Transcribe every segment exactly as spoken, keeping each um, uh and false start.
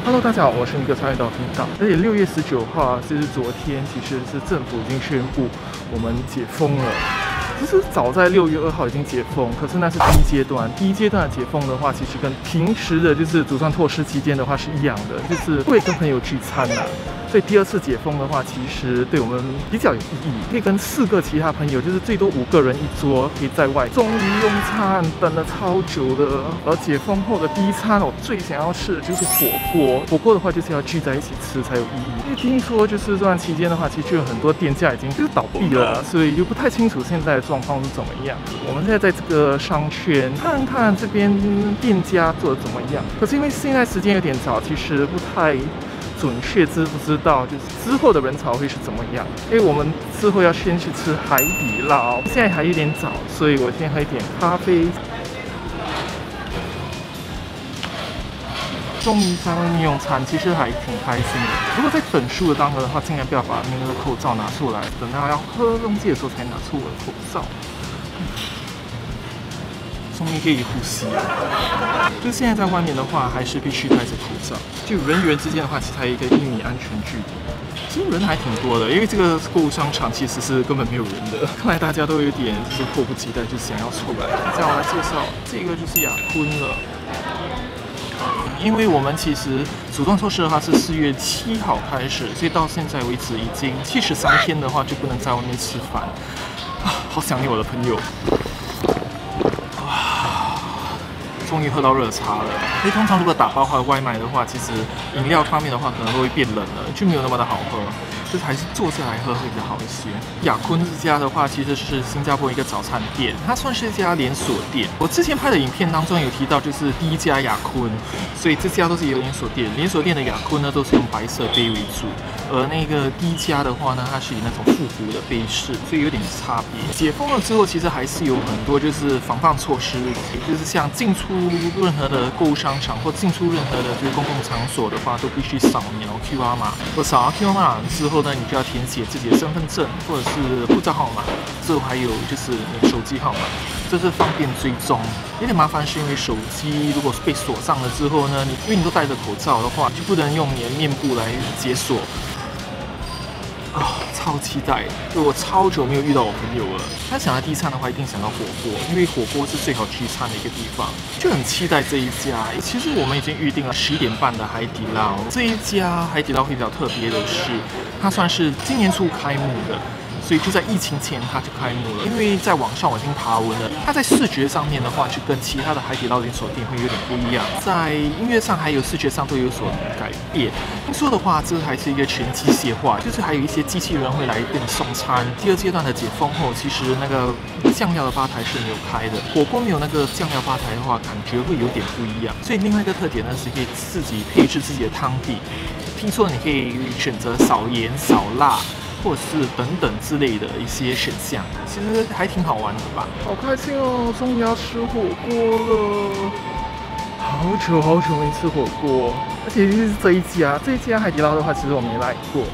Hello， 大家好，我是尼克参与到频道。而且六月十九号啊，就是昨天，其实是政府已经宣布我们解封了。其实早在六月二号已经解封，可是那是第一阶段。第一阶段的解封的话，其实跟平时的就是阻断措施期间的话是一样的，就是会跟朋友聚餐啊。所以第二次解封的话，其实对我们比较有意义，可以跟四个其他朋友，就是最多五个人一桌，可以在外终于用餐，等了超久的。而解封后的第一餐，我最想要吃的就是火锅。火锅的话，就是要聚在一起吃才有意义。因为听说就是这段期间的话，其实有很多店家已经就是倒闭了，所以就不太清楚现在的状况是怎么样。我们现在在这个商圈看看这边店家做的怎么样。可是因为现在时间有点早，其实不太准确知不知道，就是之后的人潮会是怎么样？因为我们之后要先去吃海底捞，现在还有点早，所以我先喝一点咖啡。终于在外面用餐，其实还挺开心的。如果在等书的当儿的话，尽量不要把那个口罩拿出来，等到要喝东西的时候才拿出我的口罩。终于可以呼吸了。就现在在外面的话，还是必须戴着口罩。就人与人之间的话，其实还有一个一米安全距离。其实人还挺多的，因为这个购物商场其实是根本没有人的。看来大家都有点就是迫不及待，就想要出来。再我来介绍，这个就是雅坤了。因为我们其实阻断措施的话是四月七号开始，所以到现在为止已经七十三天的话就不能在外面吃饭。啊，好想念我的朋友。终于喝到热茶了。因为通常如果打包或者外卖的话，其实饮料方面的话可能都会变冷了，就没有那么的好喝。就是还是坐下来喝会比较好一些。雅坤这家的话，其实是新加坡一个早餐店，它算是一家连锁店。我之前拍的影片当中有提到，就是第一家雅坤，所以这家都是一个连锁店。连锁店的雅坤呢，都是用白色杯为主，而那个第一家的话呢，它是以那种复古的杯式，所以有点差别。解封了之后，其实还是有很多就是防范措施，就是像进出任何的购物商场或进出任何的就是公共场所的话，都必须扫描 Q R 码。我扫描 Q R 码之后呢，你就要填写自己的身份证或者是护照号码，之后还有就是你的手机号码，这是方便追踪。有点麻烦是因为手机如果被锁上了之后呢，你因为你都戴着口罩的话，就不能用你的面部来解锁。啊，超期待！就我超久没有遇到我朋友了。他想到第一餐的话，一定想到火锅，因为火锅是最好聚餐的一个地方，就很期待这一家。其实我们已经预定了十一点半的海底捞。这一家海底捞会比较特别的是，它算是今年初开幕的。所以就在疫情前它就开幕了，因为在网上我已经爬文了，它在视觉上面的话，就跟其他的海底捞连锁店会有点不一样，在音乐上还有视觉上都有所改变。听说的话，这还是一个全机械化，就是还有一些机器人会来给你送餐。第二阶段的解封后，其实那个酱料的吧台是没有开的，火锅没有那个酱料吧台的话，感觉会有点不一样。所以另外一个特点呢，是可以自己配置自己的汤底。听说你可以选择少盐少辣，或是等等之类的一些选项，其实还挺好玩的吧。好开心哦，终于要吃火锅了！好久好久没吃火锅，而且就是这一家，这一家海底捞的话，其实我没来过。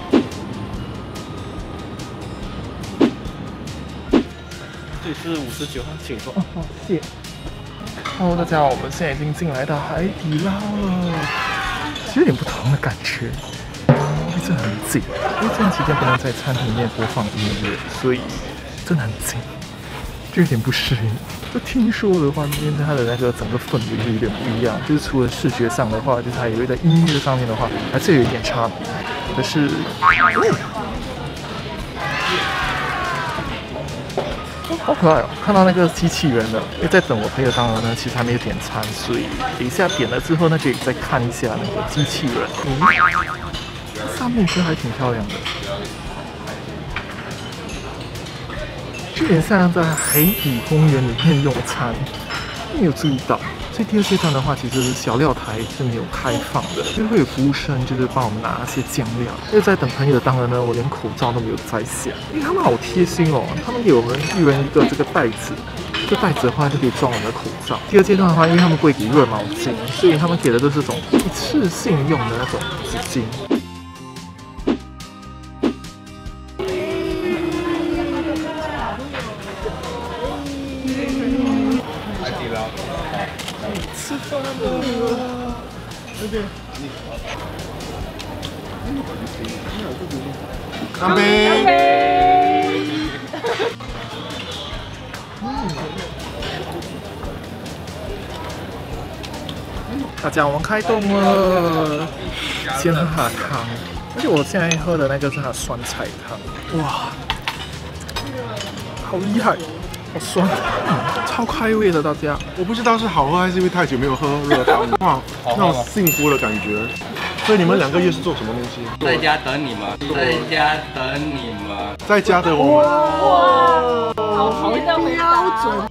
这里是五十九号，请坐。哦，好，谢谢。Hello， 大家好，我们现在已经进来到海底捞了，其实有点不同的感觉。因为真的很静，因为这段期间不能在餐厅里面播放音乐，所以真的很静，就有点不适应。就听说的话，今天它的那个整个氛围就有点不一样，就是除了视觉上的话，就是还有在音乐上面的话，还是有一点差别。可是，嗯哦、好可爱哦！看到那个机器人了，因为在等我朋友，当然呢，其实还没有点餐，所以等一下点了之后呢，就再看一下那个机器人。嗯上面其实还挺漂亮的，有点像在海底公园里面用餐，没有注意到。所以第二阶段的话，其实小料台是没有开放的，就会有服务生就是帮我们拿一些酱料。因为在等朋友的当儿呢，我连口罩都没有摘下，因为他们好贴心哦，他们给我们一人一个这个袋子。这袋子的话就可以装我们的口罩。第二阶段的话，因为他们会给热毛巾，所以他们给的都是这种一次性用的那种纸巾。海底捞，吃饭了。对对， 干杯！ 干杯！ 大家，我们开动了，先喝哈汤，而且我现在喝的那个是它酸菜汤，哇，好厉害，好酸，嗯、超开胃的，大家。 我不知道是好喝还是因为太久没有喝热汤，哇，那种幸福的感觉。所以你们两个月是做什么东西？ 在家等你们，在家等你们， 在家等我们。 哇，好的回答。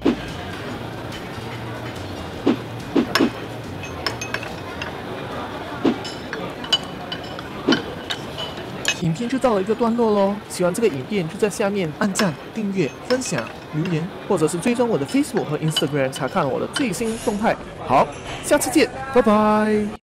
影片就到了一个段落咯，喜欢这个影片就在下面按赞、订阅、分享、留言，或者是追踪我的 Facebook 和 Instagram 查看我的最新动态。好，下次见，拜拜。